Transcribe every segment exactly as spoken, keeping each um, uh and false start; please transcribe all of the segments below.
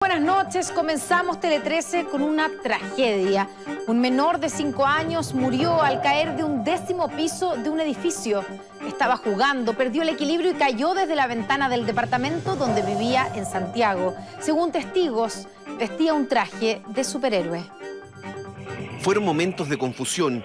buenas noches. Comenzamos Tele trece con una tragedia. Un menor de cinco años murió al caer de un décimo piso de un edificio. Estaba jugando, perdió el equilibrio y cayó desde la ventana del departamento donde vivía en Santiago. Según testigos, vestía un traje de superhéroe. Fueron momentos de confusión.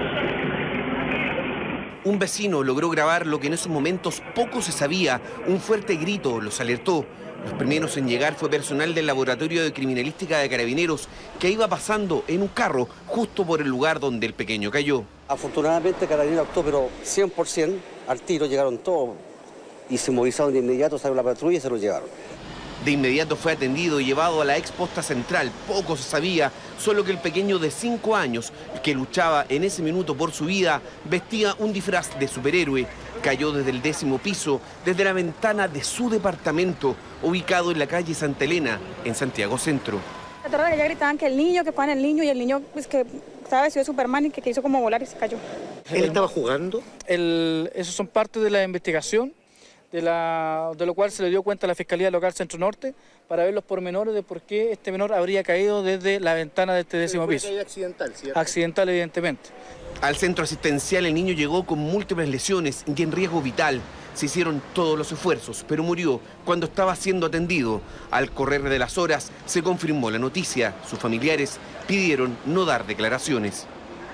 Un vecino logró grabar lo que en esos momentos poco se sabía. Un fuerte grito los alertó. Los primeros en llegar fue personal del Laboratorio de Criminalística de Carabineros, que iba pasando en un carro justo por el lugar donde el pequeño cayó. Afortunadamente Carabineros actuó, pero cien por cien al tiro, llegaron todos y se movilizaron de inmediato, salió la patrulla y se lo llevaron. De inmediato fue atendido y llevado a la ex posta central. Poco se sabía, solo que el pequeño de cinco años, que luchaba en ese minuto por su vida, vestía un disfraz de superhéroe. Cayó desde el décimo piso, desde la ventana de su departamento, ubicado en la calle Santa Elena, en Santiago Centro. La torre ya gritaban que el niño, que ponen el niño, y el niño pues, que estaba vestido de Superman y que quiso como volar y se cayó. ¿Él estaba jugando? El, esos son parte de la investigación, de, la, de lo cual se le dio cuenta a la Fiscalía Local Centro Norte para ver los pormenores de por qué este menor habría caído desde la ventana de este décimo piso. Fue accidental, ¿cierto? Accidental, evidentemente. Al centro asistencial el niño llegó con múltiples lesiones y en riesgo vital. Se hicieron todos los esfuerzos, pero murió cuando estaba siendo atendido. Al correr de las horas se confirmó la noticia. Sus familiares pidieron no dar declaraciones.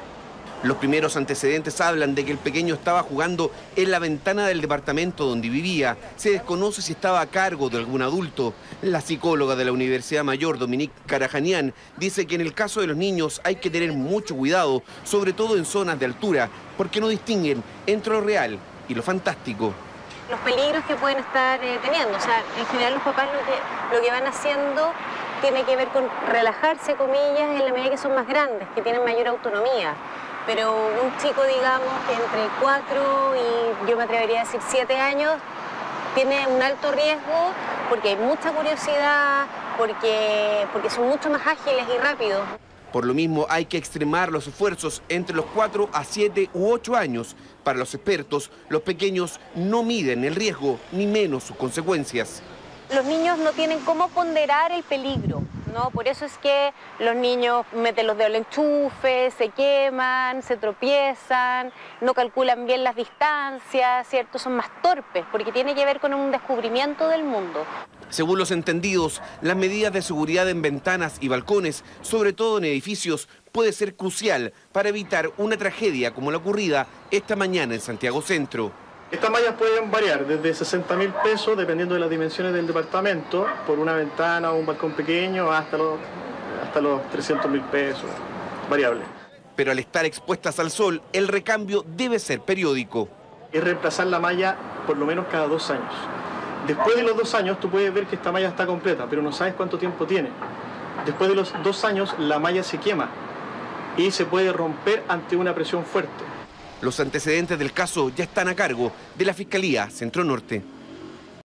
Los primeros antecedentes hablan de que el pequeño estaba jugando en la ventana del departamento donde vivía. Se desconoce si estaba a cargo de algún adulto. La psicóloga de la Universidad Mayor, Dominique Carajanian, dice que en el caso de los niños hay que tener mucho cuidado, sobre todo en zonas de altura, porque no distinguen entre lo real y lo fantástico. Los peligros que pueden estar eh, teniendo, o sea, en general los papás lo que, lo que van haciendo tiene que ver con relajarse, comillas, en la medida que son más grandes, que tienen mayor autonomía. Pero un chico, digamos, que entre cuatro y yo me atrevería a decir siete años, tiene un alto riesgo porque hay mucha curiosidad, porque, porque son mucho más ágiles y rápidos. Por lo mismo hay que extremar los esfuerzos entre los cuatro a siete u ocho años. Para los expertos, los pequeños no miden el riesgo ni menos sus consecuencias. Los niños no tienen cómo ponderar el peligro, ¿no? Por eso es que los niños meten los dedos al enchufe, se queman, se tropiezan, no calculan bien las distancias, ¿cierto? Son más torpes, porque tiene que ver con un descubrimiento del mundo. Según los entendidos, las medidas de seguridad en ventanas y balcones, sobre todo en edificios, puede ser crucial para evitar una tragedia como la ocurrida esta mañana en Santiago Centro. Estas mallas pueden variar desde sesenta mil pesos, dependiendo de las dimensiones del departamento, por una ventana o un balcón pequeño, hasta los, hasta los trescientos mil pesos, variable. Pero al estar expuestas al sol, el recambio debe ser periódico. Es reemplazar la malla por lo menos cada dos años. Después de los dos años tú puedes ver que esta malla está completa, pero no sabes cuánto tiempo tiene. Después de los dos años la malla se quema y se puede romper ante una presión fuerte. Los antecedentes del caso ya están a cargo de la Fiscalía Centro Norte.